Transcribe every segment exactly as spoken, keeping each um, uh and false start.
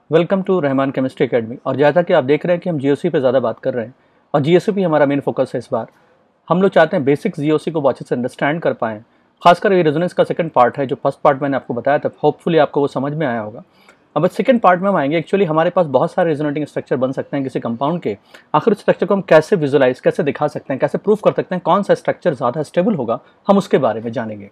Welcome to Rahman chemistry academy. और जैसा कि आप देख रहे हैं कि हम जीओसी पे ज़्यादा बात कर रहे हैं और जीओसी भी हमारा मेन फोकस है इस बार। हम लोग चाहते हैं बेसिक्स जीओसी को अच्छे से अंडरस्टैंड कर पाएँ। खासकर ये रेजोनेंस का सेकंड पार्ट है, जो फर्स्ट पार्ट मैंने आपको बताया था, होपफुली आपको वो समझ में आया होगा। अब सेकंड पार्ट में हम आएंगे। एक्चुअली हमारे पास बहुत सारे रेजोनेटिंग स्ट्रक्चर बन सकते हैं किसी कंपाउंड के। आखिर उस स्ट्रक्चर को हम कैसे विजुलाइज, कैसे दिखा सकते हैं, कैसे प्रूव कर सकते हैं, कौन सा स्ट्रक्चर ज़्यादा स्टेबल होगा, हम उसके बारे में जानेंगे।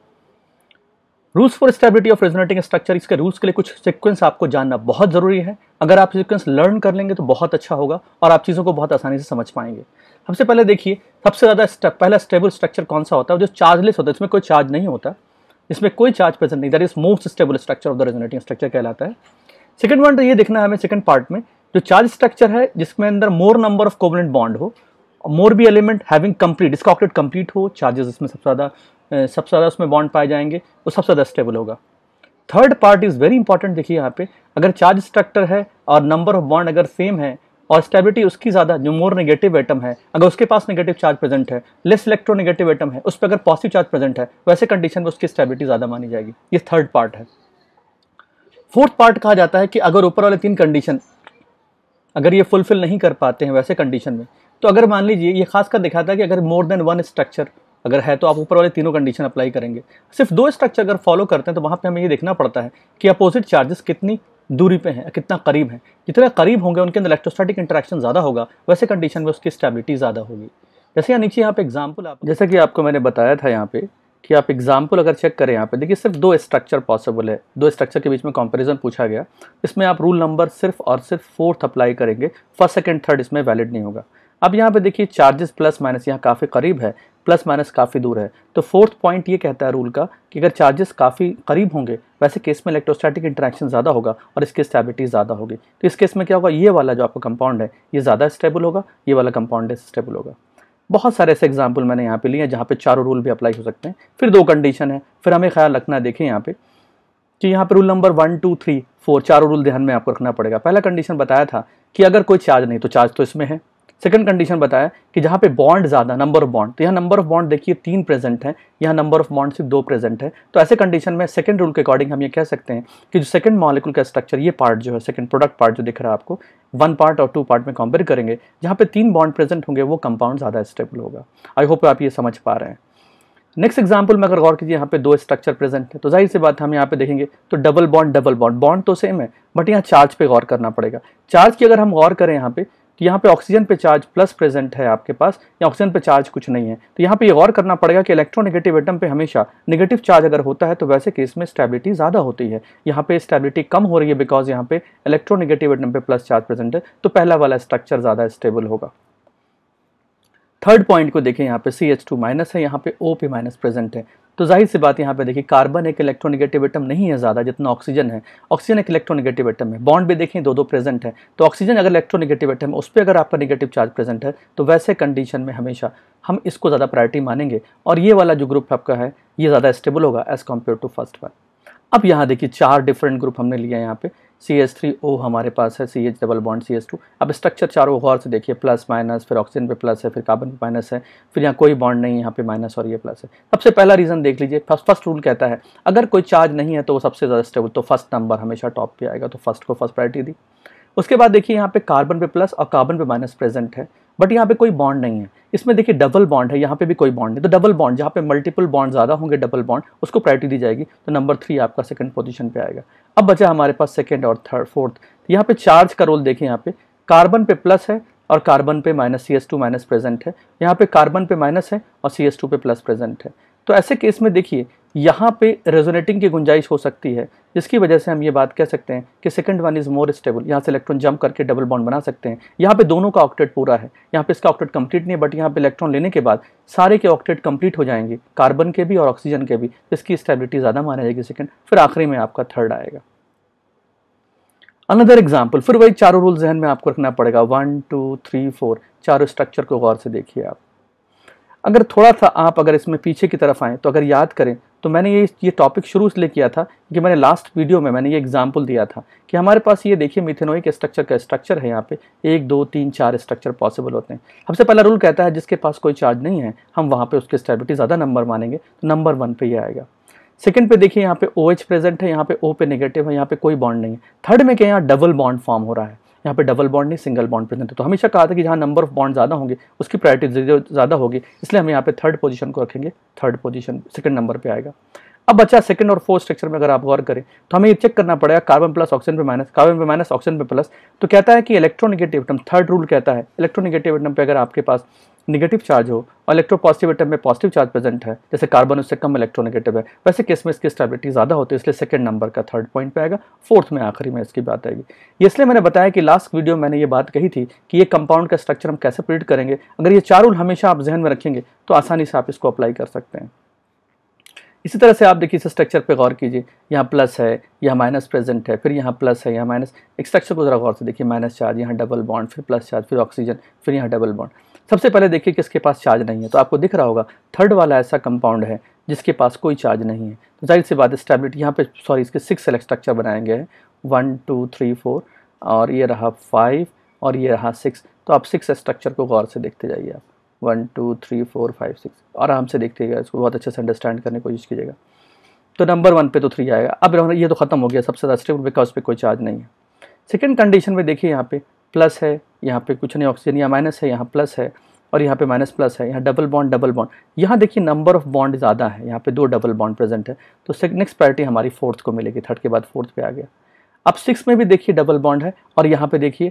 Rules for stability of resonating structure, इसके रूल्स के लिए कुछ सीक्वेंस आपको जानना बहुत जरूरी है। अगर आप सीक्वेंस लर्न कर लेंगे तो बहुत अच्छा होगा और आप चीज़ों को बहुत आसानी से समझ पाएंगे। सबसे पहले देखिए, सबसे ज़्यादा स्टेप पहला स्टेबल स्ट्रक्चर कौन सा होता है? जो चार्जलेस होता है, इसमें कोई चार्ज नहीं होता, इसमें कोई चार्ज प्रेजेंट नहीं, that is most stable structure of the resonating structure कहलाता है। सेकंड वन तो ये देखना है हमें सेकंड पार्ट में, जो चार्ज स्ट्रक्चर है जिसमें अंदर more number of covalent bond हो, more be element having complete, इसका ऑक्टेट कंप्लीट हो, चार्जेस इसमें सबसे ज़्यादा सबसे ज़्यादा उसमें बॉन्ड पाए जाएंगे, वो सबसे ज़्यादा स्टेबल होगा। Third part is very important. देखिए यहाँ पे, अगर चार्ज स्ट्रक्चर है और नंबर ऑफ बॉन्ड अगर सेम है और स्टेबिलिटी उसकी ज्यादा, जो मोर नेगेटिव एटम है, अगर उसके पास नेगेटिव चार्ज प्रेजेंट है, लेस इलेक्ट्रोनेगेटिव एटम है, उस पर अगर पॉजिटिव चार्ज प्रेजेंट है, वैसे कंडीशन में उसकी स्टेबिलिटी ज्यादा मानी जाएगी। ये थर्ड पार्ट है। फोर्थ पार्ट कहा जाता है कि अगर ऊपर वाले तीन कंडीशन अगर ये फुलफिल नहीं कर पाते हैं वैसे कंडीशन में, तो अगर मान लीजिए, ये खासकर दिखाता है कि अगर मोर देन वन स्ट्रक्चर अगर है तो आप ऊपर वाले तीनों कंडीशन अप्लाई करेंगे। सिर्फ दो स्ट्रक्चर अगर फॉलो करते हैं तो वहां पे हमें ये देखना पड़ता है कि अपोजिट चार्जेस कितनी दूरी पे हैं, कितना करीब है। जितने करीब होंगे उनके अंदर इलेक्ट्रोस्टैटिक इंटरेक्शन ज्यादा होगा, वैसे कंडीशन में उसकी स्टेबिलिटी ज्यादा होगी। जैसे यहाँ नीचे यहाँ पे एग्जाम्पल, आप जैसा कि आपको मैंने बताया था यहाँ पे कि आप एग्जाम्पल अगर चेक करें, यहाँ पे देखिए सिर्फ दो स्ट्रक्चर पॉसिबल है, दो स्ट्रक्चर के बीच में कंपैरिजन पूछा गया। इसमें आप रूल नंबर सिर्फ और सिर्फ फोर्थ अप्लाई करेंगे, फर्स्ट सेकंड थर्ड इसमें वैलिड नहीं होगा। अब यहाँ पे देखिए चार्जेस प्लस माइनस यहाँ काफ़ी करीब है, प्लस माइनस काफ़ी दूर है, तो फोर्थ पॉइंट ये कहता है रूल का कि अगर चार्जेस काफ़ी करीब होंगे वैसे केस में इलेक्ट्रोस्टैटिक इंटरेक्शन ज़्यादा होगा और इसकी स्टेबिलिटी ज़्यादा होगी। तो इस केस में क्या होगा, ये वाला जो आपका कंपाउंड है ये ज़्यादा स्टेबल होगा, ये वाला कंपाउंड है स्टेबल होगा। बहुत सारे ऐसे एग्जाम्पल मैंने यहाँ पे लिए हैं जहाँ पे चारों रूल भी अप्लाई हो सकते हैं। फिर दो कंडीशन है, फिर हमें ख्याल रखना है। देखें यहाँ पे कि यहाँ पे rule number one two three four चारों रूल ध्यान में आपको रखना पड़ेगा। पहला कंडीशन बताया था कि अगर कोई चार्ज नहीं तो चार्ज तो इसमें है। सेकंड कंडीशन बताया कि जहाँ पे बॉन्ड ज्यादा, नंबर ऑफ बॉन्ड, तो यहाँ नंबर ऑफ बॉन्ड देखिए तीन प्रेजेंट है, यहाँ नंबर ऑफ बॉन्ड सिर्फ दो प्रेजेंट है। तो ऐसे कंडीशन में सेकंड रूल के अकॉर्डिंग हम ये कह सकते हैं कि जो सेकंड मॉलिक्यूल का स्ट्रक्चर, ये पार्ट जो है सेकंड प्रोडक्ट पार्ट जो दिख रहा है आपको, वन पार्ट और टू पार्ट में कंपेयर करेंगे, जहाँ पे तीन बॉन्ड प्रेजेंट होंगे वो कंपाउंड ज्यादा स्टेबल होगा। आई होप आप ये समझ पा रहे हैं। नेक्स्ट एग्जाम्पल में अगर गौर कीजिए, यहाँ पे दो स्ट्रक्चर प्रेजेंट है, तो जाहिर सी बात हम यहाँ पे देखेंगे तो double bond double bond, bond तो सेम है बट यहाँ चार्ज पे गौर करना पड़ेगा। चार्ज की अगर हम गौर करें यहाँ पे, तो यहाँ पे ऑक्सीजन पे चार्ज प्लस प्रेजेंट है आपके पास, या ऑक्सीजन पे चार्ज कुछ नहीं है, तो यहाँ पे ये गौर करना पड़ेगा कि इलेक्ट्रोनेगेटिव एटम पे हमेशा नेगेटिव चार्ज अगर होता है तो वैसे केस में स्टेबिलिटी ज्यादा होती है। यहाँ पे स्टेबिलिटी कम हो रही है बिकॉज यहाँ पे इलेक्ट्रोनेगेटिव एटम पे प्लस चार्ज प्रेजेंट है, तो पहला वाला स्ट्रक्चर ज्यादा स्टेबल होगा। थर्ड पॉइंट को देखें, यहाँ पे सी एच टू माइनस है, यहाँ पे O पे माइनस प्रेजेंट है, तो जाहिर सी बात यहाँ पे देखिए कार्बन एक इलेक्ट्रोनेगेटिव एटम नहीं है ज्यादा जितना ऑक्सीजन है। ऑक्सीजन एक इलेक्ट्रोनेगेटिव एटम है, बॉन्ड भी देखें दो दो प्रेजेंट है, तो ऑक्सीजन अगर इलेक्ट्रोनेगेटिव एटम है उस पर अगर आपका नेगेटिव चार्ज प्रेजेंट है तो वैसे कंडीशन में हमेशा हम इसको ज्यादा प्रायोरिटी मानेंगे और ये वाला जो ग्रुप आपका है ये ज्यादा स्टेबल होगा as compare to first one. अब यहाँ देखिए चार डिफरेंट ग्रुप हमने लिया है। यहाँ पे सी एच थ्री ओ हमारे पास है, C H double bond C H two. अब स्ट्रक्चर चारों गौर से देखिए, प्लस माइनस, फिर ऑक्सीजन पे प्लस है, फिर कार्बन पे माइनस है, फिर यहाँ कोई बॉन्ड नहीं है, यहाँ पे माइनस और ये प्लस है। सबसे पहला रीजन देख लीजिए, फर्स्ट फर्स्ट रूल कहता है अगर कोई चार्ज नहीं है तो वो सबसे ज़्यादा स्टेबल, तो फर्स्ट नंबर हमेशा टॉप पे आएगा, तो फर्स्ट को फर्स्ट प्रायोरिटी दी। उसके बाद देखिए यहाँ पे कार्बन पे प्लस और कार्बन पे माइनस प्रेजेंट है, बट यहाँ पे कोई बॉन्ड नहीं है। इसमें देखिए डबल बॉन्ड है, यहाँ पे भी कोई बॉन्ड नहीं, तो डबल बॉन्ड जहाँ पे मल्टीपल बॉन्ड ज्यादा होंगे, डबल बॉन्ड, उसको प्रायोरिटी दी जाएगी, तो नंबर थ्री आपका सेकंड पोजीशन पे आएगा। अब बचा हमारे पास सेकंड और थर्ड फोर्थ। यहाँ पे चार्ज का रोल देखें, यहाँ पे कार्बन पे प्लस है और कार्बन पे minus, C H two minus present है, यहाँ पे कार्बन पे माइनस है और सी एच टू पे प्लस प्रेजेंट है। तो ऐसे केस में देखिए यहाँ पे रेजोनेटिंग की गुंजाइश हो सकती है, जिसकी वजह से हम ये बात कह सकते हैं कि second one is more stable. यहाँ से इलेक्ट्रॉन जंप करके डबल बॉन्ड बना सकते हैं। यहाँ पे दोनों का ऑक्टेट पूरा है, यहाँ पे इसका ऑक्टेट कंप्लीट नहीं है, बट यहाँ पे इलेक्ट्रॉन लेने के बाद सारे के ऑक्टेट कंप्लीट हो जाएंगे, कार्बन के भी और ऑक्सीजन के भी, इसकी स्टेबिलिटी ज्यादा मानी जाएगी सेकंड, फिर आखिरी में आपका थर्ड आएगा। अनदर एग्जाम्पल, फिर वही चारों रूल जहन में आपको रखना पड़ेगा, वन टू थ्री फोर, चारों स्ट्रक्चर को गौर से देखिए आप। अगर थोड़ा सा आप अगर इसमें पीछे की तरफ आए तो अगर याद करें तो मैंने ये ये टॉपिक शुरू इसलिए किया था कि मैंने लास्ट वीडियो में मैंने ये एग्जांपल दिया था कि हमारे पास ये देखिए मिथेनोइक स्ट्रक्चर का स्ट्रक्चर है, यहाँ पे एक दो तीन चार स्ट्रक्चर पॉसिबल होते हैं। सबसे पहला रूल कहता है जिसके पास कोई चार्ज नहीं है हम वहाँ पे उसकी स्टेबिलिटी ज़्यादा नंबर मानेंगे, तो नंबर वन पे ये आएगा। सेकंड पे देखिए यहाँ पे OH प्रेजेंट है, यहाँ पे O पे नेगेटिव है, यहाँ पे कोई बॉन्ड नहीं है। थर्ड में क्या, यहाँ डबल बॉन्ड फॉर्म हो रहा है, यहाँ पे डबल बॉन्ड नहीं सिंगल बॉन्ड प्रेजेंट है। तो हमेशा कहा था कि जहाँ नंबर ऑफ बॉन्ड ज़्यादा होंगे उसकी प्रायोरिटी ज़्यादा होगी, इसलिए हम यहाँ पे थर्ड पोजीशन को रखेंगे, थर्ड पोजीशन सेकंड नंबर पे आएगा। अब बच्चा सेकंड और फोर्थ स्ट्रक्चर में अगर आप गौर करें तो हमें ये चेक करना पड़ेगा कार्बन प्लस ऑक्सीजन पे माइनस, कार्बन पे माइनस ऑक्सीजन पे प्लस। तो कहता है कि इलेक्ट्रोनेगेटिव एटम, थर्ड रूल कहता है इलेक्ट्रोनेगेटिव एटम पे अगर आपके पास नेगेटिव चार्ज हो और इलेक्ट्रोपॉजिटिव एटम में पॉजिटिव चार्ज प्रेजेंट है, जैसे कार्बन उससे कम इलेक्ट्रोनेगेटिव है, वैसे केस में इसकी स्टेबिलिटी ज़्यादा होती है, इसलिए सेकंड नंबर का थर्ड पॉइंट पे आएगा। फोर्थ में आखिरी में इसकी बात आएगी। ये इसलिए मैंने बताया कि लास्ट वीडियो मैंने ये बात कही थी कि ये कंपाउंड का स्ट्रक्चर हम कैसे प्रिडिक्ट करेंगे। अगर ये चार रूल हमेशा आप जहन में रखेंगे तो आसानी से आप इसको अप्लाई कर सकते हैं। इसी तरह से आप देखिए इस स्ट्रक्चर पे गौर कीजिए, यहाँ प्लस है, यहाँ माइनस प्रेजेंट है, फिर यहाँ प्लस है, यहाँ माइनस। एक स्ट्रक्चर को जरा गौर से देखिए, माइनस चार्ज, यहाँ डबल बॉन्ड, फिर प्लस चार्ज, फिर ऑक्सीजन, फिर यहाँ डबल बॉन्ड। सबसे पहले देखिए किसके पास चार्ज नहीं है, तो आपको दिख रहा होगा थर्ड वाला ऐसा कंपाउंड है जिसके पास कोई चार्ज नहीं है। तो जाहिर सी बात स्टेबिलिटी यहाँ पे, सॉरी इसके सिक्स सेलेक्ट स्ट्रक्चर बनाए गए हैं, वन टू थ्री फोर और ये रहा फाइव और ये रहा सिक्स। तो आप सिक्स स्ट्रक्चर को गौर से देखते जाइए, आप one two three four five six आराम से देखिएगा, इसको बहुत अच्छे से अंडरस्टैंड करने की कोशिश कीजिएगा। तो नंबर वन पे तो थ्री आएगा। अब ये तो खत्म हो गया, सबसे ज़्यादा स्टेबल बिकॉज पे कोई चार्ज नहीं है। सेकंड कंडीशन में देखिए यहाँ पे प्लस है, यहाँ पे कुछ नहीं ऑक्सीजन, यहाँ माइनस है, यहाँ प्लस है और यहाँ पे माइनस प्लस है, यहाँ डबल बॉन्ड डबल बॉन्ड। यहाँ देखिए नंबर ऑफ बॉन्ड ज़्यादा है, यहाँ पे दो डबल बॉन्ड प्रेजेंट है, तो नेक्स्ट प्रायोरिटी हमारी फोर्थ को मिलेगी, थर्ड के बाद फोर्थ पे आ गया। अब सिक्स में भी देखिए डबल बॉन्ड है और यहाँ पे देखिए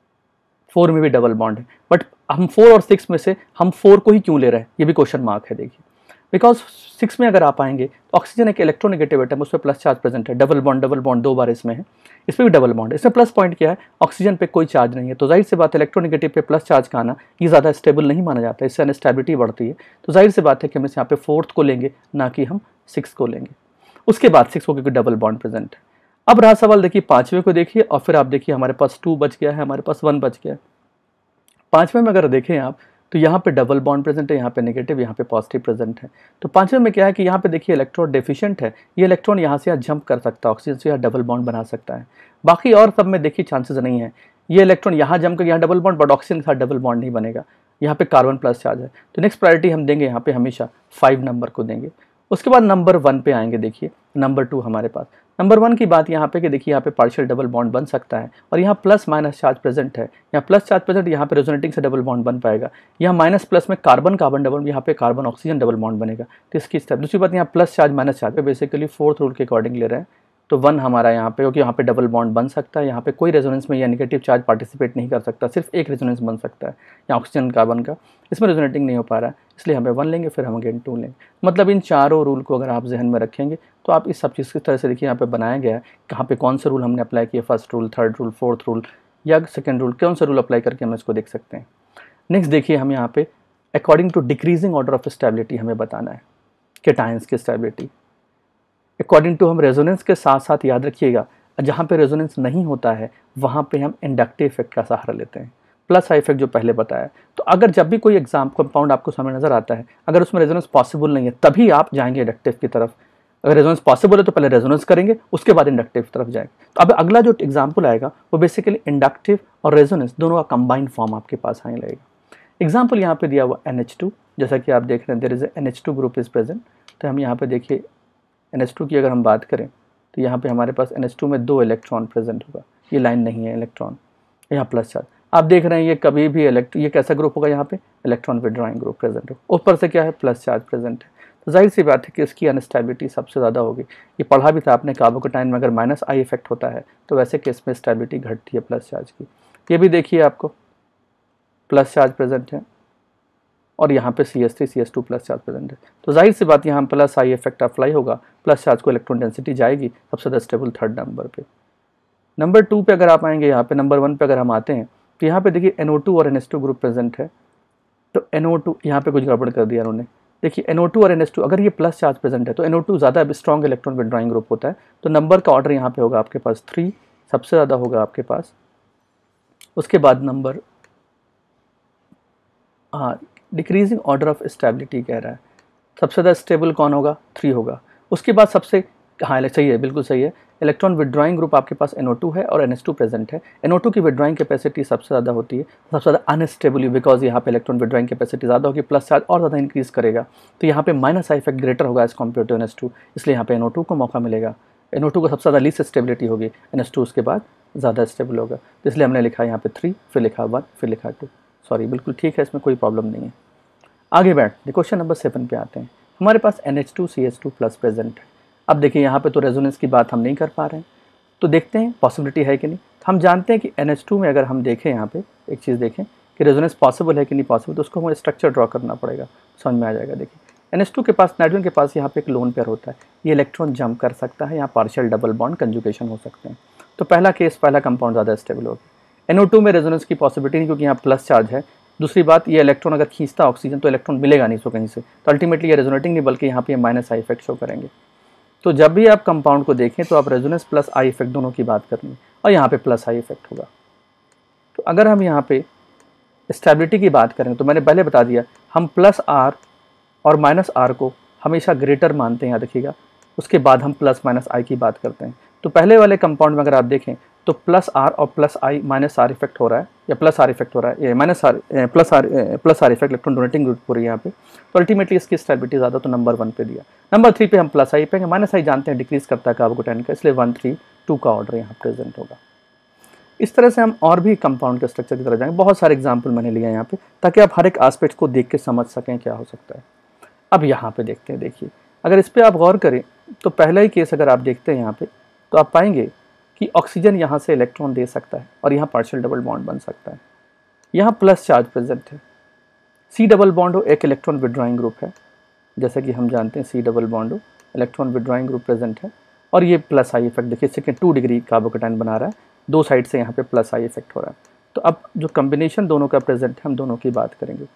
फोर में भी डबल बॉन्ड है, बट हम फोर और सिक्स में से हम फोर को ही क्यों ले रहे हैं, ये भी क्वेश्चन मार्क है। देखिए बिकॉज सिक्स में अगर आप आएंगे तो ऑक्सीजन एक इलेक्ट्रोनेगेटिव एटम, उस पर प्लस चार्ज प्रेजेंट है, डबल बॉन्ड डबल बॉन्ड दो बार इसमें है, इस पर भी डबल बॉन्ड है। इसमें प्लस पॉइंट क्या है, ऑक्सीजन पे कोई चार्ज नहीं है, तो जाहिर सी बात है इलेक्ट्रोनेगेटिव पे प्लस चार्ज का आना ये ज़्यादा स्टेबल नहीं माना जाता है, इससे अनस्टेबिलिटी बढ़ती है। तो जाहिर सी बात है कि हम इस यहाँ पे फोर्थ को लेंगे, ना कि हम सिक्स को लेंगे। उसके बाद सिक्स को क्योंकि डबल बॉन्ड प्रेजेंट है। अब रहा सवाल देखिए पाँचवें को देखिए और फिर आप देखिए हमारे पास टू बच गया है, हमारे पास वन बच गया है। पाँचवें में अगर देखें आप तो यहाँ पे डबल बॉन्ड प्रेजेंट है, यहाँ पे नेगेटिव, यहाँ पे पॉजिटिव प्रेजेंट है। तो पांचवें में क्या है कि यहाँ पे देखिए इलेक्ट्रॉन डेफिशिएंट है, ये इलेक्ट्रॉन यहाँ से यहाँ जंप कर सकता है, ऑक्सीजन से यहाँ डबल बॉन्ड बना सकता है। बाकी और सब में देखिए चांसेस नहीं है, ये इलेक्ट्रॉन यहाँ जंप कर यहाँ डबल बॉन्ड, बट ऑक्सीजन के साथ डबल बॉन्ड नहीं बनेगा। यहाँ पे कार्बन प्लस चार्ज है, तो नेक्स्ट प्रायोरिटी हम देंगे यहाँ पे हमेशा फाइव नंबर को देंगे। उसके बाद नंबर वन पे आएंगे, देखिए नंबर टू हमारे पास। नंबर वन की बात यहाँ पे कि देखिए यहाँ पे पार्शियल डबल बॉन्ड बन सकता है और यहाँ प्लस माइनस चार्ज प्रेजेंट है, यहाँ प्लस चार्ज प्रेजेंट, यहाँ पे रेजोनेटिंग से डबल बॉन्ड बन पाएगा। यहाँ माइनस प्लस में कार्बन कार्बन डबल, यहाँ पे कार्बन ऑक्सीजन डबल बॉन्ड बनेगा, तो इसकी स्टेप। दूसरी बात यहाँ प्लस चार्ज माइनस चार्ज पे बेसिकली फोर्थ रूल के अकॉर्डिंग ले रहे हैं, तो वन हमारा यहाँ पे, क्योंकि यहाँ पे डबल बॉन्ड बन सकता है, यहाँ पे कोई रेजोनेंस में या नेगेटिव चार्ज पार्टिसिपेट नहीं कर सकता, सिर्फ एक रेजोनेंस बन सकता है यहाँ ऑक्सीजन कार्बन का, इसमें रेजोनेटिंग नहीं हो पा रहा है, इसलिए हमें वन लेंगे, फिर हम अगेन टू लेंगे। मतलब इन चारों रूल को अगर आप जहन में रखेंगे तो आप इस सब चीज़ की तरह से देखिए यहाँ पे बनाया गया है, कहाँ पे कौन से रूल हमने अप्लाई किए, first rule, third rule, fourth rule या सेकेंड रूल, कौन सा रूल अप्लाई करके हम इसको देख सकते हैं। नेक्स्ट देखिए हम यहाँ पे according to decreasing order of stability हमें बताना है कैटायंस की स्टेबिलिटी अकॉर्डिंग टू। हम रेजोनेंस के साथ साथ याद रखिएगा जहाँ पे रेजोनेंस नहीं होता है वहाँ पे हम इंडक्टिव इफेक्ट का सहारा लेते हैं, प्लस आई इफेक्ट जो पहले बताया। तो अगर जब भी कोई एग्जाम कंपाउंड आपको सामने नजर आता है, अगर उसमें रेजोनेंस पॉसिबल नहीं है तभी आप जाएंगे इंडक्टिव की तरफ। अगर रेजोनेंस पॉसिबल है तो पहले रेजोनेंस करेंगे, उसके बाद इंडक्टिव की तरफ जाएंगे। तो अब अगला जो एग्जाम्पल आएगा वो बेसिकली इंडक्टिव और रेजोनेंस दोनों का कंबाइंड फॉर्म आपके पास आने लगेगा। एग्जाम्पल यहाँ पे दिया हुआ एन एच टू, जैसा कि आप देख रहे हैं there is N H two group is present. तो हम यहाँ पे देखिए एन एच टू की अगर हम बात करें तो यहाँ पे हमारे पास एन एच टू में दो इलेक्ट्रॉन प्रेजेंट होगा, ये लाइन नहीं है इलेक्ट्रॉन, यहाँ प्लस चार्ज। आप देख रहे हैं ये कभी भी इलेक्ट्रॉन, ये कैसा ग्रुप होगा, यहाँ पे इलेक्ट्रॉन विड्रॉइंग ग्रुप प्रेजेंट हो, ऊपर से क्या है प्लस चार्ज प्रेजेंट है। तो जाहिर सी बात है कि इसकी अनस्टेबिलिटी सबसे ज़्यादा होगी। ये पढ़ा भी था आपने कार्बोकेटाइन में अगर माइनस आई इफेक्ट होता है तो वैसे केस में स्टेबिलिटी घटती है प्लस चार्ज की। ये भी देखिए आपको प्लस चार्ज प्रेजेंट है और यहाँ पे C S three C S two plus charge present है। तो जाहिर सी बात यहाँ प्लस आई इफेक्ट अप्लाई होगा, प्लस चार्ज को इलेक्ट्रॉन डेंसिटी जाएगी सबसे ज़्यादा स्टेबल थर्ड नंबर पे। नंबर टू पे अगर आप आएंगे, यहाँ पे नंबर वन पे अगर हम आते हैं तो यहाँ पे देखिए एन ओ टू और N H two group present है। तो एन ओ टू यहाँ पे कुछ गड़बड़ कर दिया उन्होंने, देखिए एन ओ टू और एन एच टू अगर ये प्लस चार्ज प्रेजेंट है तो एन ओ टू ज़्यादा स्ट्रॉन्ग इलेक्ट्रॉन विड्रॉइंग ग्रुप होता है, तो नंबर का ऑर्डर यहाँ पे होगा आपके पास थ्री, सबसे ज़्यादा होगा आपके पास। उसके बाद नंबर, हाँ डिक्रीजिंग ऑर्डर ऑफ स्टेबिलिटी कह रहा है, सबसे ज़्यादा स्टेबल कौन होगा, थ्री होगा। उसके बाद सबसे हाँ सही है, बिल्कुल सही है। इलेक्ट्रॉन विड्रॉइंग ग्रुप आपके पास एन ओ टू है और एन एच टू प्रेजेंट है। एन ओ टू की विड्रॉइंग कैपेसिटी सबसे ज़्यादा होती है, सबसे ज़्यादा अनस्टेबल, बिकॉज यहाँ पे इलेक्ट्रॉन विड्रॉइंग कैपेसिटी ज़्यादा होगी, प्लस चार्ज और ज़्यादा इंक्रीज करेगा, तो यहाँ पे माइनस आई इफेक्ट ग्रेटर होगा as compare to N H two, इसलिए यहाँ पे एन ओ टू को मौका मिलेगा। एन ओ टू को सबसे ज़्यादा लीस्ट स्टेबिलिटी होगी, एन एच टू उसके बाद ज़्यादा स्टेबल होगा, तो इसलिए हमने लिखा यहाँ पे थ्री, फिर लिखा वन, फिर लिखा टू। सॉरी, बिल्कुल ठीक है, इसमें कोई प्रॉब्लम नहीं है। आगे बैठ क्वेश्चन नंबर सेवन पे आते हैं। हमारे पास N H two C H two plus present है। अब देखिए यहाँ पे तो रेजोनेंस की बात हम नहीं कर पा रहे हैं, तो देखते हैं पॉसिबिलिटी है कि नहीं। हम जानते हैं कि एन एच टू में अगर हम देखें, यहाँ पे एक चीज़ देखें कि रेजोनेंस पॉसिबल है कि नहीं पॉसिबल, तो उसको हमें स्ट्रक्चर ड्रॉ करना पड़ेगा, समझ में आ जाएगा। देखिए एन एच टू के पास, नाइट्रोजन के पास यहाँ पे एक लोन पेयर होता है, ये इलेक्ट्रॉन जंप कर सकता है, यहाँ पार्शियल डबल बॉन्ड कंजुगेशन हो सकते हैं, तो पहला केस, पहला कंपाउंड ज़्यादा स्टेबल होगी। एन ओ टू में रेजोनेंस की पॉसिबिलिटी नहीं, क्योंकि यहाँ प्लस चार्ज है। दूसरी बात, ये इलेक्ट्रॉन अगर खींचता ऑक्सीजन तो इलेक्ट्रॉन मिलेगा नहीं इसको कहीं से, तो अल्टीमेटली ये रेजोनेटिंग नहीं, बल्कि यहाँ पे माइनस आई इफेक्ट शो करेंगे। तो जब भी आप कंपाउंड को देखें तो आप रेजोनेंस प्लस आई इफेक्ट दोनों की बात करनी है, और यहाँ पे प्लस आई इफेक्ट होगा। तो अगर हम यहाँ पे स्टेबिलिटी की बात करें, तो मैंने पहले बता दिया, हम प्लस आर और माइनस आर को हमेशा ग्रेटर मानते हैं, यहाँ देखिएगा, उसके बाद हम प्लस माइनस आई की बात करते हैं। तो पहले वाले कंपाउंड में अगर आप देखें तो प्लस आर और plus I minus R effect हो रहा है, या प्लस आर इफेक्ट हो रहा है, ये minus R plus R plus R effect electron donating group हो रही है यहाँ पे, तो अल्टीमेटली इसकी स्टेबिलिटी ज़्यादा, तो नंबर वन पे दिया। नंबर थ्री पे हम प्लस आई पे, माइनस आई जानते हैं डिक्रीज करता है कार्बोकेटाइन का, इसलिए वन थ्री टू का ऑर्डर यहाँ प्रेजेंट होगा। इस तरह से हम और भी कंपाउंड के स्ट्रक्चर की तरफ जाएंगे, बहुत सारे एग्जाम्पल मैंने लिया यहाँ पे, ताकि आप हर एक एस्पेक्ट को देख के समझ सकें क्या हो सकता है। अब यहाँ पे देखते हैं, देखिए अगर इस पर आप गौर करें तो पहला ही केस अगर आप देखते हैं यहाँ पे, तो आप पाएंगे कि ऑक्सीजन यहाँ से इलेक्ट्रॉन दे सकता है और यहाँ पार्शियल डबल बॉन्ड बन सकता है, यहाँ प्लस चार्ज प्रेजेंट है। सी डबल बॉन्ड हो, एक इलेक्ट्रॉन विड्रॉइंग ग्रुप है, जैसा कि हम जानते हैं सी डबल बॉन्ड हो, इलेक्ट्रॉन विड्रॉइंग ग्रुप प्रेजेंट है, और ये प्लस आई इफेक्ट देखिए, सेकेंड टू डिग्री कार्बोकेटाइन बना रहा है, दो साइड से यहाँ पे प्लस आई इफेक्ट हो रहा है। तो अब जो कॉम्बिनेशन दोनों का प्रेजेंट है, हम दोनों की बात करेंगे।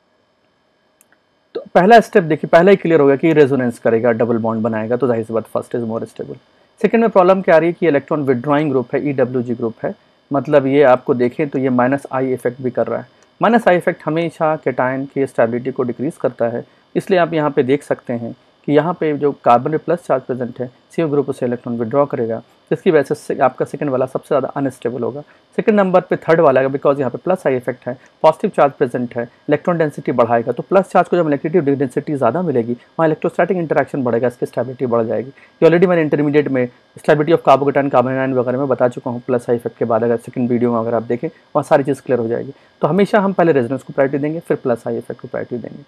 तो पहला स्टेप देखिए, पहला ही क्लियर हो गया कि रेजोनेंस करेगा, डबल बॉन्ड बनाएगा, तो जाहिर सी बात first is more stable. Second में प्रॉब्लम क्या आ रही है कि इलेक्ट्रॉन विड्रॉइंग ग्रुप है, ई डब्ल्यू जी ग्रुप है, मतलब ये आपको देखें तो ये माइनस आई इफेक्ट भी कर रहा है। माइनस आई इफेक्ट हमेशा कैटायन की स्टेबिलिटी को डिक्रीज करता है, इसलिए आप यहाँ पे देख सकते हैं कि यहाँ पे जो कार्बन में प्लस चार्ज प्रेजेंट है, सी ओ ग्रुप उसे इलेक्ट्रॉन विड्रॉ करेगा, जिसकी वजह से आपका सेकंड वाला सबसे ज़्यादा अनस्टेबल होगा। सेकंड नंबर पे थर्ड वाला है, बिकॉज यहाँ पे प्लस आई इफेक्ट है, पॉजिटिव चार्ज प्रेजेंट है, इलेक्ट्रॉन डेंसिटी बढ़ाएगा, तो प्लस चार्ज को जब इलेक्ट्रिक डेंसिटी ज़्यादा मिलेगी, वहाँ इलेक्ट्रोस्टैटिक इंटरेक्शन बढ़ेगा, इसकी स्टेबिलिटी बढ़ जाएगी। ये ऑलरेडी मैंने इंटरमीडिएट में stability of carbocation, carbon ion वगैरह में बता चुका हूँ। प्लस आई इफेक्ट के बाद अगर सेकंड वीडियो में अगर आप देखें, वहाँ सारी चीज़ क्लियर हो जाएगी। तो हमेशा हम पहले रेजोनेंस को प्रायोरिटी देंगे, फिर प्लस आई इफेक्ट को प्रायोरिटी देंगे।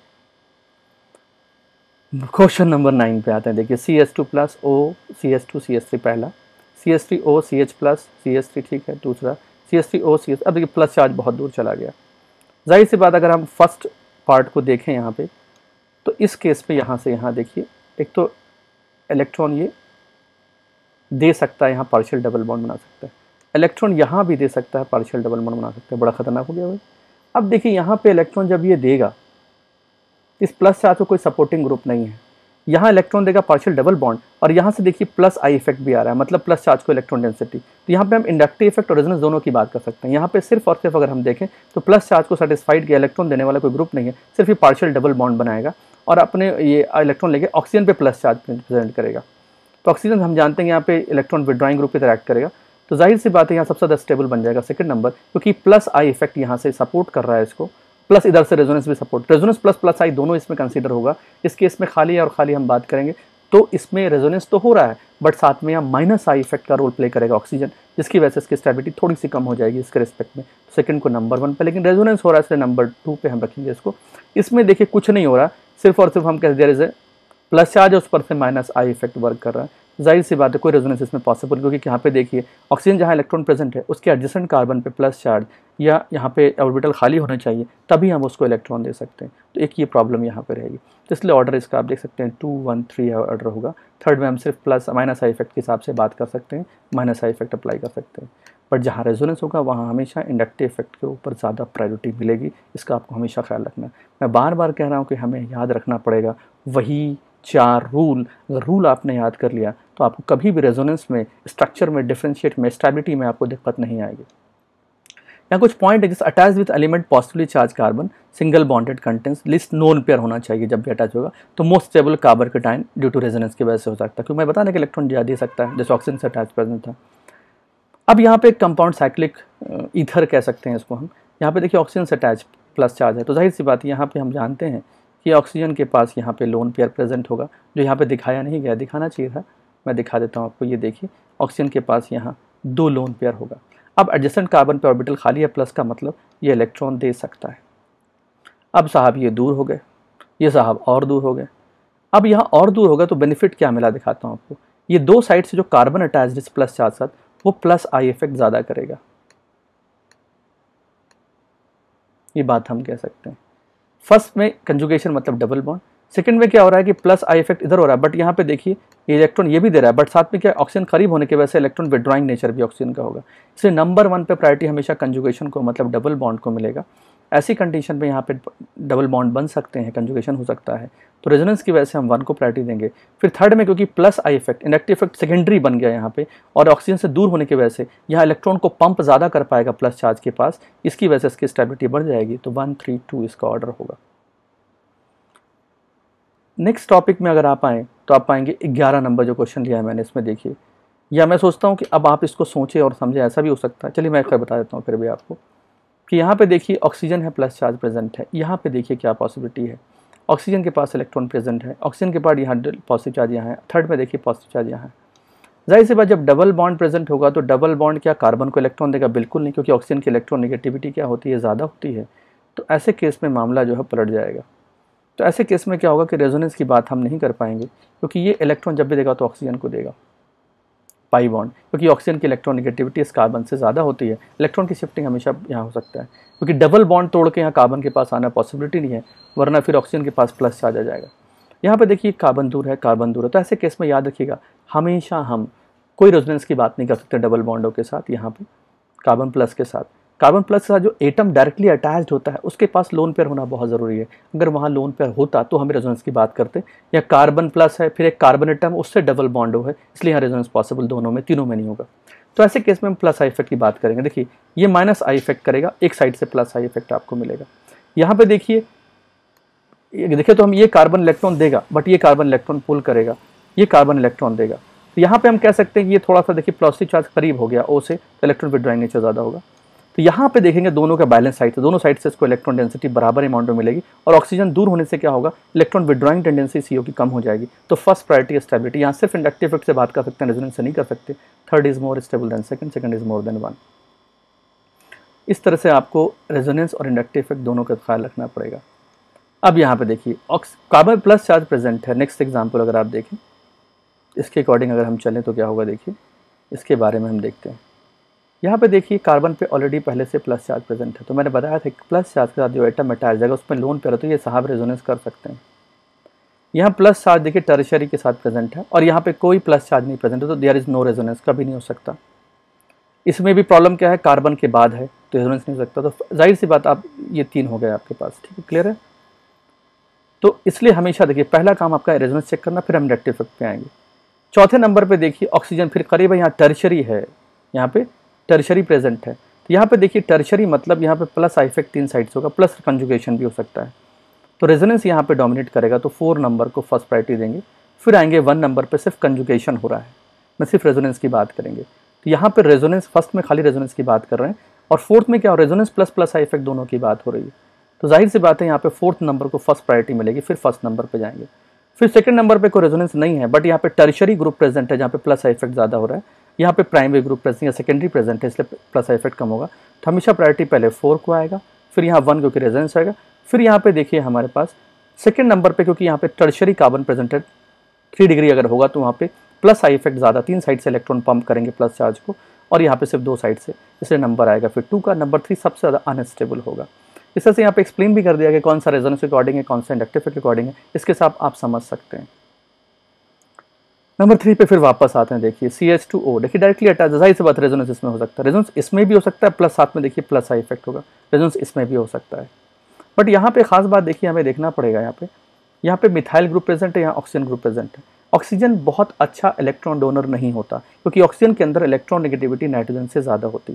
क्वेश्चन नंबर नाइन पे आते हैं, देखिए C H two plus O C H two C H three पहला, C H three O C H plus C H three ठीक है दूसरा, C H three O C H, अब देखिए प्लस चार्ज बहुत दूर चला गया। जाहिर सी बात, अगर हम फर्स्ट पार्ट को देखें यहाँ पे, तो इस केस पे यहाँ से यहाँ देखिए, एक तो इलेक्ट्रॉन ये दे सकता है, यहाँ पार्शियल डबल बॉन्ड बना सकता है, इलेक्ट्रॉन यहाँ भी दे सकता है, पार्शियल डबल बॉन्ड बना सकता है, बड़ा खतरनाक हो गया भाई। अब देखिए यहाँ पे इलेक्ट्रॉन जब ये देगा, इस प्लस चार्ज को कोई सपोर्टिंग ग्रुप नहीं है, यहाँ इलेक्ट्रॉन देगा पार्शियल डबल बॉन्ड, और यहाँ से देखिए प्लस आई इफेक्ट भी आ रहा है, मतलब प्लस चार्ज को इलेक्ट्रॉन डेंसिटी। तो यहाँ पे हम इंडक्टिव इफेक्ट और रेजोनेंस दोनों की बात कर सकते हैं। यहाँ पे सिर्फ और सिर्फ अगर हम देखें तो प्लस चार्ज को सेटिस्फाइड किया, इलेक्ट्रॉन देने वाला कोई ग्रुप नहीं है, सिर्फ ये पार्शियल डबल बॉन्ड बनाएगा और अपने ये इलेक्ट्रॉन लेके ऑक्सीजन पे प्लस चार्ज प्रेजेंट करेगा। तो ऑक्सीजन हम जानते हैं यहाँ पे इलेक्ट्रॉन विड्रॉइंग ग्रुप की तरह एक्ट करेगा, तो जाहिर सी बात है यहाँ सबसे ज़्यादा स्टेबल बन जाएगा सेकंड नंबर, क्योंकि प्लस आई इफेक्ट यहाँ से सपोर्ट कर रहा है इसको, प्लस इधर से रेजोनेंस भी support, resonance plus plus I दोनों इसमें कंसीडर होगा। इस केस में खाली और खाली हम बात करेंगे तो इसमें रेजोनेंस तो हो रहा है, बट साथ में यहाँ माइनस आई इफेक्ट का रोल प्ले करेगा ऑक्सीजन, जिसकी वजह से इसकी स्टेबिलिटी थोड़ी सी कम हो जाएगी इसके रिस्पेक्ट में। सेकंड को नंबर वन पे, लेकिन रेजोनेंस हो रहा है इसलिए नंबर टू पे हम रखेंगे इसको। इसमें देखिए कुछ नहीं हो रहा, सिर्फ और सिर्फ हम कहते there is a plus charge, उस पर से माइनस आई इफेक्ट वर्क कर रहा है। जाहिर सी बात है कोई रेजोनेंस इसमें पॉसिबल, क्योंकि यहाँ पे देखिए ऑक्सीजन जहाँ इलेक्ट्रॉन प्रेजेंट है उसके एडजेसेंट कार्बन पे प्लस चार्ज या यहाँ पे ऑर्बिटल खाली होना चाहिए, तभी हम उसको इलेक्ट्रॉन दे सकते हैं। तो एक ये प्रॉब्लम यहाँ पे रहेगी, तो इसलिए ऑर्डर इसका आप देख सकते हैं टू वन थ्री ऑर्डर होगा। थर्ड में हम सिर्फ प्लस माइनस आई इफेक्ट के हिसाब से बात कर सकते हैं, माइनस आई इफेक्ट अप्लाई कर सकते हैं, बट जहाँ रेजोनेंस होगा वहाँ हमेशा इंडक्टिव इफेक्ट के ऊपर ज़्यादा प्रायोरिटी मिलेगी, इसका आपको हमेशा ख्याल रखना है। मैं बार बार कह रहा हूँ कि हमें याद रखना पड़ेगा वही चार रूल, अगर रूल आपने याद कर लिया तो आपको कभी भी रेजोनेंस में, स्ट्रक्चर में, डिफरेंशिएट में, स्टेबिलिटी में आपको दिक्कत नहीं आएगी। यहाँ कुछ पॉइंट है जैसे attach with element positively charge carbon single bonded contents least lone pair होना चाहिए जब भी अटैच होगा, तो most stable carbon cation due to resonance की वजह से हो सकता है, क्योंकि मैं बताने कि इलेक्ट्रॉन जा दे सकता है जैसे ऑक्सीजन से अटैच प्रेजेंट था। अब यहाँ पे एक कंपाउंड साइक्लिक ईथर कह सकते हैं इसको हम, यहाँ पे देखिए ऑक्सीजन से अटैच प्लस चार्ज है, तो जाहिर सी बात है यहाँ पे हम जानते हैं कि ऑक्सीजन के पास यहाँ पे लोन पेयर प्रेजेंट होगा, जो यहाँ पे दिखाया नहीं गया, दिखाना चाहिए था, मैं दिखा देता हूँ आपको। ये देखिए ऑक्सीजन के पास यहाँ दो लोन पेयर होगा। अब एडजेसेंट कार्बन पे ऑर्बिटल खाली है प्लस का मतलब ये इलेक्ट्रॉन दे सकता है। अब साहब ये दूर हो गए, ये साहब और दूर हो गए। अब यहाँ और दूर होगा तो बेनिफिट क्या मिला दिखाता हूँ आपको। ये दो साइड से जो कार्बन अटैच है प्लस चार्ज साथ, वो प्लस आई इफेक्ट ज़्यादा करेगा, ये बात हम कह सकते हैं। फर्स्ट में कंजुगेशन मतलब डबल बॉन्ड, सेकंड में क्या हो रहा है कि प्लस आई इफेक्ट इधर हो रहा है, बट यहाँ पे देखिए ये इलेक्ट्रॉन ये भी दे रहा है, बट साथ में क्या ऑक्सीजन करीब होने की वजह से इलेक्ट्रॉन विड्रॉइंग नेचर भी ऑक्सीजन का होगा। इसलिए नंबर वन पे प्रायोरिटी हमेशा कंजुगेशन को मतलब डबल बॉन्ड को मिलेगा। ऐसी कंडीशन में यहाँ पे डबल बॉन्ड बन सकते हैं, कंजुगेशन हो सकता है, तो रेजोनेंस की वजह से हम वन को प्रायोरिटी देंगे। फिर थर्ड में क्योंकि plus I effect inductive effect secondary बन गया यहाँ पे, और ऑक्सीजन से दूर होने की वजह से यहाँ इलेक्ट्रॉन को पंप ज़्यादा कर पाएगा प्लस चार्ज के पास, इसकी वजह से इसकी स्टेबिलिटी बढ़ जाएगी, तो वन थ्री टू इसका ऑर्डर होगा। नेक्स्ट टॉपिक में अगर आप आएँ तो आप पाएंगे ग्यारह नंबर जो क्वेश्चन लिया है मैंने, इसमें देखिए, या मैं सोचता हूँ कि अब आप इसको सोचें और समझें, ऐसा भी हो सकता है। चलिए मैं एक बार बता देता हूँ फिर भी आपको कि यहाँ पे देखिए ऑक्सीजन है प्लस चार्ज प्रेजेंट है, यहाँ पे देखिए क्या पॉसिबिलिटी है। ऑक्सीजन के पास इलेक्ट्रॉन प्रेजेंट है, ऑक्सीजन के पास यहाँ पॉजिटिव चार्ज यहाँ है, थर्ड में देखिए पॉजिटिव चार्ज यहाँ है। जाहिर सी बात जब डबल बॉन्ड प्रेजेंट होगा तो डबल बॉन्ड क्या कार्बन को इलेक्ट्रॉन देगा? बिल्कुल नहीं, क्योंकि ऑक्सीजन की इलेक्ट्रॉन नेगेटिविटी क्या होती है? ज़्यादा होती है। तो ऐसे केस में मामला जो है पलट जाएगा। तो ऐसे केस में क्या होगा कि रेजोनेंस की बात हम नहीं कर पाएंगे, क्योंकि ये इलेक्ट्रॉन जब भी देगा तो ऑक्सीजन को देगा पाई बॉन्ड, क्योंकि ऑक्सीजन की इलेक्ट्रॉन नेगेटिविटी इस कार्बन से ज़्यादा होती है। इलेक्ट्रॉन की शिफ्टिंग हमेशा यहाँ हो सकता है, क्योंकि डबल बॉन्ड तोड़ के यहाँ कार्बन के पास आना पॉसिबिलिटी नहीं है, वरना फिर ऑक्सीजन के पास प्लस चार्ज आ जाएगा। यहाँ पे देखिए कार्बन दूर है, कार्बन दूर है, तो ऐसे केस में याद रखिएगा हमेशा हम कोई रेजोनेंस की बात नहीं कर सकते डबल बॉन्डों के साथ। यहाँ पे कार्बन प्लस के साथ कार्बन प्लस के साथ जो एटम डायरेक्टली अटैच्ड होता है उसके पास लोन पेयर होना बहुत ज़रूरी है। अगर वहाँ लोन पेयर होता तो हम रेजोनेंस की बात करते, या कार्बन प्लस है फिर एक कार्बन एटम उससे डबल बॉन्ड हो है, इसलिए यहाँ रेजोनेंस पॉसिबल दोनों में, तीनों में नहीं होगा। तो ऐसे केस में हम प्लस आई इफेक्ट की बात करेंगे। देखिए ये माइनस आई इफेक्ट करेगा, एक साइड से प्लस आई इफेक्ट आपको मिलेगा। यहाँ पे देखिए देखिए तो हम ये कार्बन इलेक्ट्रॉन देगा, बट ये कार्बन इलेक्ट्रॉन पुल करेगा, ये कार्बन इलेक्ट्रॉन देगा। तो यहाँ पे हम कह सकते हैं कि ये थोड़ा सा देखिए पॉजिटिव चार्ज करीब हो गया ओ से, तो इलेक्ट्रॉन विड्रॉइंग नेचर ज़्यादा होगा। तो यहाँ पे देखेंगे दोनों का बैलेंस साइड से, दोनों साइड से इसको इलेक्ट्रॉन डेंसिटी बराबर अमाउंट में मिलेगी, और ऑक्सीजन दूर होने से क्या होगा, इलेक्ट्रॉन विड्रॉइंग टेंडेंसी सीओ की कम हो जाएगी। तो फर्स्ट प्रायोरिटी स्टेबिलिटी, यहाँ सिर्फ इंडक्टिव इफेक्ट से बात कर सकते हैं, रेजोनेंस से नहीं कर सकते। Third is more stable than second, second is more than one. इस तरह से आपको रेजोनेंस और इंडक्टिव इफेक्ट दोनों का ख्याल रखना पड़ेगा। अब यहाँ पे देखिए कार्बन प्लस चार्ज प्रेजेंट है। नेक्स्ट एग्जाम्पल अगर आप देखें, इसके अकॉर्डिंग अगर हम चलें तो क्या होगा, देखिए इसके बारे में हम देखते हैं। यहाँ पे देखिए कार्बन पे ऑलरेडी पहले से प्लस चार्ज प्रेजेंट है, तो मैंने बताया था कि प्लस चार्ज के साथ जो एटम अटैच जाएगा उसमें लोन पेयर तो ये साहब रेजोनेंस कर सकते हैं। यहाँ प्लस चार्ज देखिए टर्शियरी के साथ प्रेजेंट है, और यहाँ पे कोई प्लस चार्ज नहीं प्रेजेंट है, तो देयर इज नो रेजोनेंस, कभी नहीं हो सकता। इसमें भी प्रॉब्लम क्या है, कार्बन के बाद है तो रेजोनेंस नहीं हो सकता। तो जाहिर सी बात आप ये तीन हो गए आपके पास, ठीक है, क्लियर है। तो इसलिए हमेशा देखिए पहला काम आपका रेजोनेंस चेक करना, फिर हम इंडक्टिव इफेक्ट पे आएंगे। चौथे नंबर पे देखिए ऑक्सीजन फिर करीब है, यहाँ टर्शियरी है, यहाँ पे टर्शियरी प्रेजेंट है। तो यहाँ पे देखिए टर्शियरी मतलब यहाँ पे प्लस आई इफेक्ट तीन साइड से होगा, प्लस कंजुगेशन भी हो सकता है। तो रेजोनेंस यहाँ पे डोमिनेट करेगा, तो फोर नंबर को फर्स्ट प्रायोरिटी देंगे। फिर आएंगे वन नंबर पे, सिर्फ कंजुगेशन हो रहा है, मैं सिर्फ रेजोनेंस की बात करेंगे। तो यहाँ पे रेजोनेंस फर्स्ट में खाली रेजोनेंस की बात कर रहे हैं, और फोर्थ में क्या हो, resonance plus plus I effect दोनों की बात हो रही है। तो जाहिर सी बात है यहाँ पे फोर्थ नंबर को फर्स्ट प्रायोरिटी मिलेगी, फिर फर्स्ट नंबर पे जाएंगे। फिर सेकंड नंबर पे कोई रेजोनेंस नहीं है, बट यहाँ पे टर्शियरी ग्रुप प्रेजेंट है जहाँ पे प्लस आई इफेक्ट ज़्यादा हो रहा है। यहाँ पे प्राइमरी ग्रुप प्रेजेंट या सेकेंडरी प्रेजेंट है, इसलिए प्लस आई इफेक्ट कम होगा। तो हमेशा प्रायोरिटी पहले फोर को आएगा, फिर यहाँ वन क्योंकि रेजोनेंस आएगा। फिर यहाँ पे देखिए हमारे पास सेकंड नंबर पे, क्योंकि यहाँ पे टर्शियरी कार्बन प्रेजेंट है, थ्री डिग्री अगर होगा तो वहाँ पे प्लस आई इफेक्ट ज़्यादा, तीन साइड से इलेक्ट्रॉन पंप करेंगे प्लस चार्ज को, और यहाँ पे सिर्फ दो साइड से, इसलिए नंबर आएगा फिर टू का। नंबर थ्री सबसे ज़्यादा अनस्टेबल होगा। इस तरह से यहाँ पे एक्सप्लेन भी कर दिया कि कौन सा रेजोनेंस के अकॉर्डिंग है, कौन सा इंडक्टिव के अकॉर्डिंग है, इसके साथ आप समझ सकते हैं। नंबर थ्री पे फिर वापस आते हैं, देखिए सी एच टू ओ, देखिए डायरेक्टली अटैच, जाहिर सी बात रेजोनेंस इसमें हो सकता है, रेजोनेंस इसमें भी हो सकता है, प्लस साथ में देखिए प्लस आई इफेक्ट होगा, रेजोनेंस इसमें भी हो सकता है। बट यहाँ पे खास बात देखिए हमें देखना पड़ेगा, यहाँ पे यहाँ पे मिथाइल ग्रुप प्रेजेंट है, यहाँ ऑक्सीजन ग्रुप प्रेजेंट है। ऑक्सीजन बहुत अच्छा इलेक्ट्रॉन डोनर नहीं होता, क्योंकि ऑक्सीजन के अंदर इलेक्ट्रॉन नेगेटिविटी नाइट्रोजन से ज़्यादा होती है।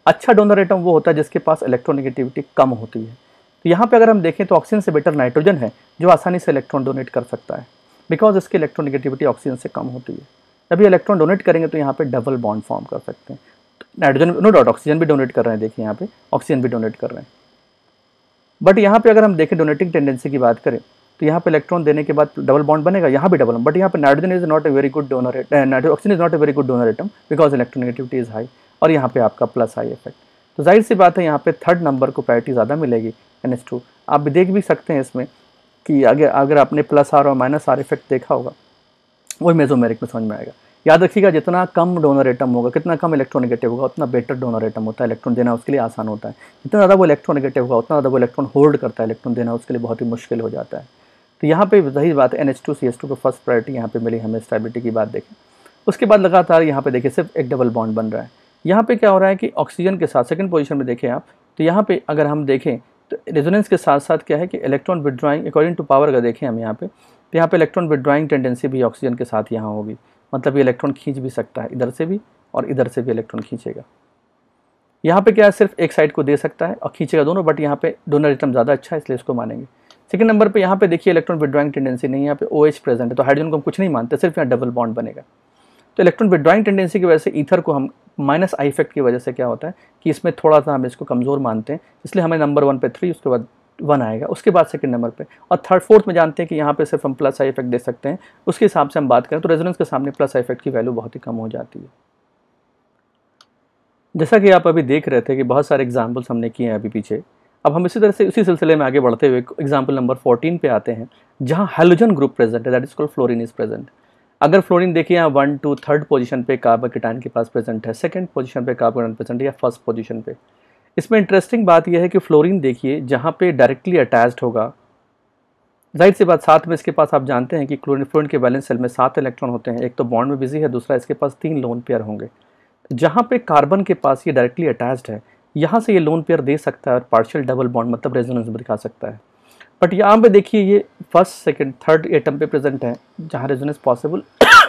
अच्छा डोनर एटम वो होता है जिसके पास इलेक्ट्रोनेगेटिविटी कम होती है। तो यहाँ पे अगर हम देखें तो ऑक्सीजन से बेटर नाइट्रोजन है जो आसानी से इलेक्ट्रॉन डोनेट कर सकता है, बिकॉज इसकी इलेक्ट्रोनेगेटिविटी ऑक्सीजन से कम होती है। जब ये इलेक्ट्रॉन डोनेट करेंगे तो यहाँ पे डबल बॉन्ड फॉर्म कर सकते हैं। नाइट्रोजन नो डाउट ऑक्सीजन भी डोनेट कर रहे हैं, देखिए यहाँ पे ऑक्सीजन भी डोनेट कर रहे हैं। बट यहाँ पे अगर हम देखें डोनेटिंग टेंडेंसी की बात करें तो यहाँ पे इलेक्ट्रॉन देने के बाद डबल बॉन्ड बनेगा, यहाँ भी डबल, बट यहाँ पे nitrogen is not a very good donor, oxygen is not a very good donor atom because electronegativity is high, और यहाँ पे आपका प्लस आई इफेक्ट। तो जाहिर सी बात है यहाँ पे थर्ड नंबर को प्रायोरिटी ज़्यादा मिलेगी एन एच टू। आप भी देख भी सकते हैं इसमें कि अगर अगर आपने प्लस आर और माइनस आर इफेक्ट देखा होगा वही मेसोमेरिक में समझ में आएगा। याद रखिएगा जितना कम डोनर एटम होगा, कितना कम इलेक्ट्रोनेगेटिव होगा, उतना बेटर डोनर एटम होता है, इलेक्ट्रॉन देना उसके लिए आसान होता है। जितना ज़्यादा वो इलेक्ट्रोनेगेटिव होगा उतना ज़्यादा वो इलेक्ट्रॉन होल्ड करता है, इलेक्ट्रॉन देना उसके लिए बहुत ही मुश्किल हो जाता है। तो यहाँ पे वही बात है, N H two C H two को फर्स्ट प्रायोरिटी यहाँ पे मिली हमें स्टेबिलिटी की बात देखें। उसके बाद लगातार यहाँ पे देखिए सिर्फ एक डबल बॉन्ड बन रहा है। यहाँ पे क्या हो रहा है कि ऑक्सीजन के साथ सेकंड पोजीशन में देखें आप, तो यहाँ पे अगर हम देखें तो रेजोनेंस के साथ साथ क्या है कि electron withdrawing according to power अगर देखें हम यहाँ पे, तो यहाँ पे इलेक्ट्रॉन विड्रॉइंग टेंडेंसी भी ऑक्सीजन के साथ यहाँ होगी, मतलब ये इलेक्ट्रॉन खींच भी सकता है, इधर से भी और इधर से भी इलेक्ट्रॉन खींचेगा। यहाँ पे क्या है सिर्फ एक साइड को दे सकता है और खींचेगा दोनों, बट यहाँ पे डोनर एटम ज़्यादा अच्छा है इसलिए इसको मानेंगे। सेकंड नंबर पे यहाँ पे देखिए इलेक्ट्रॉन विड्रॉइंग टेंडेंसी नहीं है, यहाँ पे ओ एच प्रेजेंट है, तो हाइड्रोजन को हम कुछ नहीं मानते, सिर्फ यहाँ डबल बॉन्ड बनेगा। तो इलेक्ट्रॉन विड्रॉइंग टेंडेंसी की वजह से ईथर को हम माइनस आई इफेक्ट की वजह से क्या होता है कि इसमें थोड़ा सा हम इसको कमज़ोर मानते हैं, इसलिए हमें नंबर वन पे थ्री, उसके बाद वन आएगा, उसके बाद सेकंड नंबर पे, और थर्ड फोर्थ में जानते हैं कि यहाँ पे सिर्फ हम प्लस आई इफेक्ट दे सकते हैं। उसके हिसाब से हम बात करें तो रेजोनेंस के सामने प्लस आई इफेक्ट की वैल्यू बहुत ही कम हो जाती है। जैसा कि आप अभी देख रहे थे कि बहुत सारे एग्जाम्पल्स हमने किए हैं अभी पीछे। अब हम इसी तरह से उसी सिलसिले में आगे बढ़ते हुए एग्जाम्पल नंबर फोर्टीन पे आते हैं, जहाँ हैलोजन ग्रुप प्रेजेंट है, that is called fluorine is present. अगर फ्लोरीन देखिए यहाँ वन टू थर्ड पोजीशन पे कार्बोकेटायन के पास प्रेजेंट है, सेकंड पोजीशन पे कार्बोकेटायन प्रेजेंट है, या फर्स्ट पोजीशन पे। इसमें इंटरेस्टिंग बात यह है कि फ्लोरीन देखिए जहाँ पे डायरेक्टली अटैच्ड होगा, जाहिर सी बात साथ में इसके पास आप जानते हैं कि क्लोरीन फ्लोरीन के बैलेंस सेल में सात इलेक्ट्रॉन होते हैं, एक तो बॉन्ड में बिजी है, दूसरा इसके पास तीन लोन पेयर होंगे। जहाँ पे कार्बन के पास ये डायरेक्टली अटैच्ड है, यहाँ से ये लोन पेयर दे सकता है और पार्शियल डबल बॉन्ड मतलब रेजोनेंस भी दिखा सकता है। बट यहाँ पे देखिए ये फर्स्ट सेकंड थर्ड एटम पे प्रेजेंट है जहाँ रेजोनेंस पॉसिबल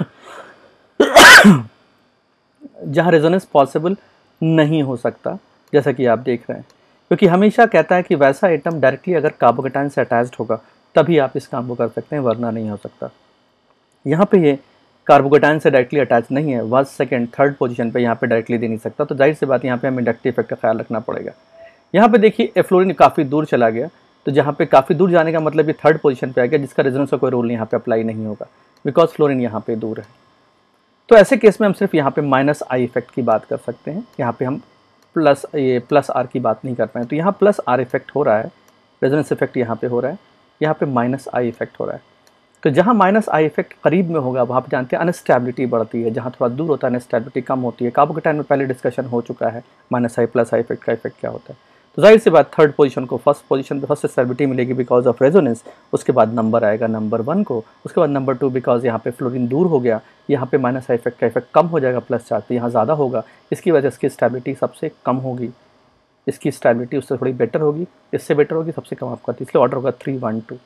जहाँ रेजोनेंस पॉसिबल नहीं हो सकता, जैसा कि आप देख रहे हैं, क्योंकि हमेशा कहता है कि वैसा एटम डायरेक्टली अगर कार्बोकेटायन से अटैच्ड होगा तभी आप इस काम को कर सकते हैं, वरना नहीं हो सकता। यहाँ पे ये कार्बोकेटायन से डायरेक्टली अटैच नहीं है, फर्स्ट सेकंड थर्ड पोजीशन पे यहाँ पे डायरेक्टली दे नहीं सकता, तो जाहिर सी बात यहाँ पे हमें इंडक्टिव इफेक्ट का ख्याल रखना पड़ेगा। यहाँ पे देखिए फ्लोरीन काफ़ी दूर चला गया, तो जहाँ पे काफ़ी दूर जाने का मतलब ये थर्ड पोजीशन पे आ गया, जिसका रेजोनेंस का कोई रूल यहाँ पे अप्लाई नहीं होगा, बिकॉज फ्लोरीन यहाँ पे दूर है। तो ऐसे केस में हम सिर्फ यहाँ पे माइनस आई इफेक्ट की बात कर सकते हैं, यहाँ पे हम प्लस ये प्लस आर की बात नहीं कर पाए। तो यहाँ प्लस आर इफेक्ट हो रहा है, रेजोनेंस इफेक्ट यहाँ पे हो रहा है, यहाँ पे माइनस आई इफेक्ट हो रहा है। तो जहाँ माइनस आई इफेक्ट करीब में होगा वहाँ पे जानते हैं अनस्टेबिलिटी बढ़ती है, जहाँ थोड़ा दूर होता है अनस्टेबिलिटी कम होती है। कार्बोकेटायन में पहले डिस्कशन हो चुका है minus I plus I effect का इफेक्ट क्या होता है। तो जाहिर सी बात थर्ड पोजीशन को फर्स्ट पोजीशन पे फर्स्ट स्टेबिलिटी मिलेगी बिकॉज ऑफ रेजोनेंस, उसके बाद नंबर आएगा नंबर वन को, उसके बाद नंबर टू बिकॉज यहाँ पे फ्लोरीन दूर हो गया, यहाँ पे माइनस आई इफेक्ट का इफेक्ट कम हो जाएगा, प्लस चार्ज पे यहाँ ज़्यादा होगा, इसकी वजह से इसकी स्टेबिलिटी सबसे कम होगी, इसकी स्टेबिलिटी उससे थोड़ी बेटर होगी, इससे बेटर होगी, सबसे कम आपका, इसलिए ऑर्डर होगा थ्री वन टू।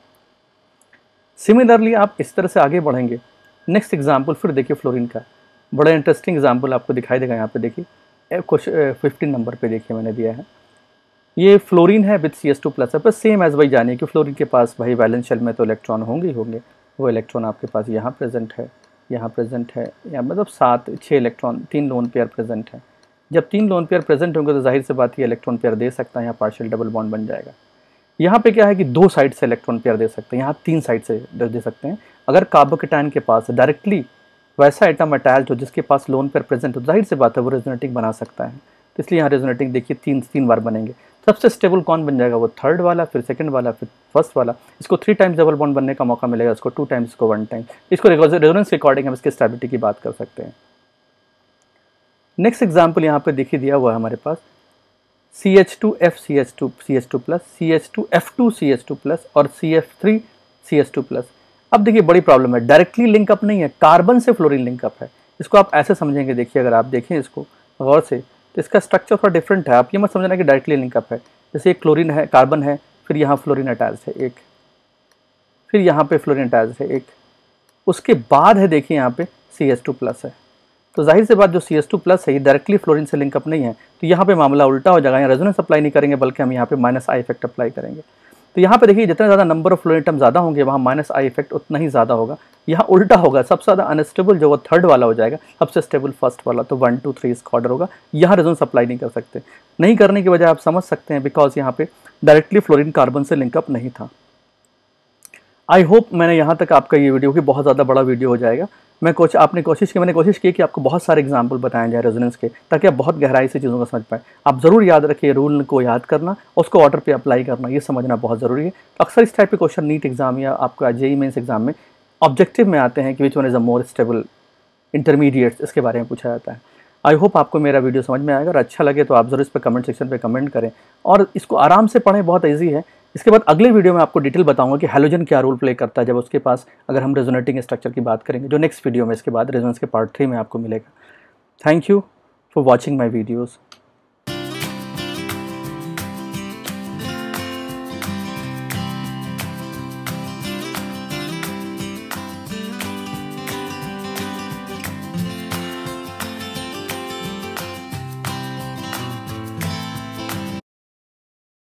सिमिलरली आप इस तरह से आगे बढ़ेंगे। नेक्स्ट एग्जाम्पल फिर देखिए फ्लोरीन का, बड़ा इंटरेस्टिंग एग्जाम्पल आपको दिखाई देगा। यहाँ पे देखिए क्वेश्चन फिफ्टीन नंबर पे देखिए मैंने दिया है, ये फ्लोरीन है with C S two plus है, बस सेम एज वही जानिए कि फ्लोरीन के पास भाई वैलेंस शेल में तो इलेक्ट्रॉन होंगे ही होंगे, वो इलेक्ट्रॉन आपके पास यहाँ प्रेजेंट है, यहाँ प्रेजेंट है, या मतलब सात छः इलेक्ट्रॉन, तीन लोन पेयर प्रेजेंट है। जब तीन लोन पेयर प्रेजेंट होंगे तो जाहिर सी बात ये इलेक्ट्रॉन पेयर दे सकता है, यहाँ पार्शियल डबल बॉन्ड बन जाएगा। यहाँ पे क्या है कि दो साइड से इलेक्ट्रॉन पेयर दे सकते हैं, यहाँ तीन साइड से दे सकते हैं। अगर कार्बोकेटायन के पास डायरेक्टली वैसा एटम अटैच्ड हो जिसके पास लोन पेयर प्रेजेंट हो, जाहिर सी बात है वो रेजोनेटिंग बना सकता है, तो इसलिए यहाँ रेजोनेटिंग देखिए तीन तीन बार बनेंगे। सबसे स्टेबल कौन बन जाएगा, वो थर्ड वाला, फिर सेकंड वाला, फिर फर्स्ट वाला। इसको थ्री टाइम्स डबल बॉन्ड बनने का मौका मिलेगा, इसको टू टाइम्स, इसको वन टाइम। इसको रेजोनेंस के अकॉर्डिंग हम इसकी स्टेबिलिटी की बात कर सकते हैं। नेक्स्ट एग्जाम्पल यहाँ पे देखिए दिया हुआ है हमारे पास C H two F C H two C H two plus, C H two F two C H two plus और C F three C H two plus. अब देखिए बड़ी प्रॉब्लम है, डायरेक्टली लिंकअप नहीं है, कार्बन से fluorine linkup है। इसको आप ऐसे समझेंगे, देखिए अगर आप देखें इसको गौर से तो इसका स्ट्रक्चर थोड़ा डिफरेंट है। आप ये मत समझना कि डायरेक्टली लिंकअप है, जैसे एक क्लोरीन है, कार्बन है, फिर यहाँ फ्लोरीन अटैच्ड है एक, फिर यहाँ पे फ्लोरीन अटैच्ड है एक, उसके बाद है देखिए यहाँ पे सी एच टू प्लस है। तो जाहिर सी बात जो सी एस टू प्लस है ये डायरेक्टली फ्लोरीन से लिंकअप नहीं है, तो यहाँ पे मामला उल्टा हो जाएगा। यहाँ रेजोनेंस अप्लाई नहीं करेंगे बल्कि हम यहाँ पे माइनस आई इफेक्ट अप्लाई करेंगे। तो यहाँ पे देखिए जितना ज़्यादा नंबर ऑफ फ्लोरीन एटम ज़्यादा होंगे वहाँ माइनस आई इफेक्ट उतना ही ज़्यादा होगा। यहाँ उल्टा होगा, सबसे ज़्यादा अनस्टेबल जो वो थर्ड वाला हो जाएगा, सबसे स्टेबल फर्स्ट वाला। तो वन टू थ्री इसका ऑर्डर होगा। यहाँ रेजोनेंस अप्लाई नहीं कर सकते। नहीं करने की वजह आप समझ सकते हैं, बिकॉज यहाँ पे डायरेक्टली फ्लोरीन कार्बन से लिंकअप नहीं था। आई होप मैंने यहाँ तक आपका ये वीडियो कि बहुत ज़्यादा बड़ा वीडियो हो जाएगा। मैं कोच आपने कोशिश की मैंने कोशिश की कि आपको बहुत सारे एग्जाम्पल बताए जाए रेजोनेंस के, ताकि आप बहुत गहराई से चीज़ों को समझ पाएँ। आप ज़रूर याद रखिए, रूल को याद करना, उसको ऑर्डर पे अप्लाई करना, ये समझना बहुत ज़रूरी है। अक्सर इस टाइप के क्वेश्चन नीट एग्जाम या आपका जेई मेंस एग्जाम में ऑब्जेक्टिव में आते हैं कि which one is a more stable intermediates, इसके बारे में पूछा जाता है। आई होप आपको मेरा वीडियो समझ में आएगा। अगर अच्छा लगे तो आप ज़रूर इस पर कमेंट सेक्शन पे कमेंट करें और इसको आराम से पढ़ें, बहुत ईजी है। इसके बाद अगले वीडियो में आपको डिटेल बताऊंगा कि हैलोजन क्या रोल प्ले करता है जब उसके पास, अगर हम रेजोनेटिंग स्ट्रक्चर की बात करेंगे, जो नेक्स्ट वीडियो में इसके बाद रेजोनेंस के पार्ट थ्री में आपको मिलेगा। Thank you for watching my videos.